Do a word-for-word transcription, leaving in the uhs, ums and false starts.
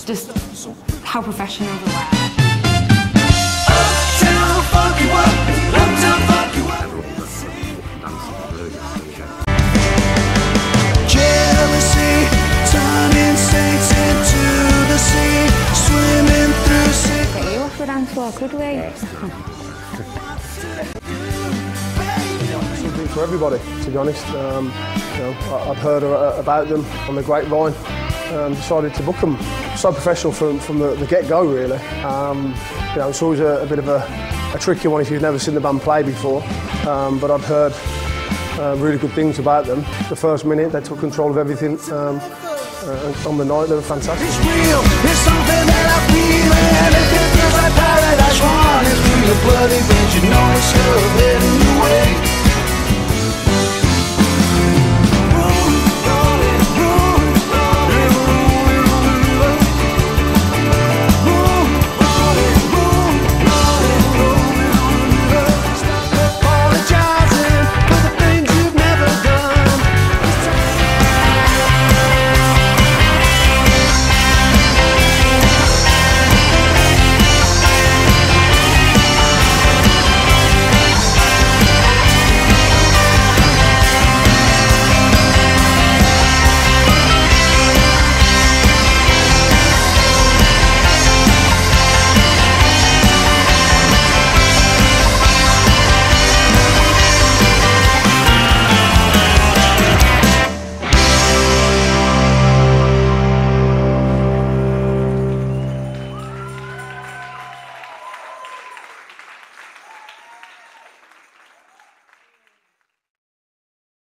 just how professional they were. Jealousy, turning saints into the sea, swimming through sea. Get you off the dance floor, could we? Something for everybody, to be honest. Um, you know, I- I'd heard about them on the grapevine. Um, decided to book them. So professional from, from the, the get-go, really. Um, you know, it's always a, a bit of a, a tricky one if you've never seen the band play before. Um, but I'd heard uh, really good things about them. The first minute, they took control of everything. Um, uh, on the night, they were fantastic. It's real, it's something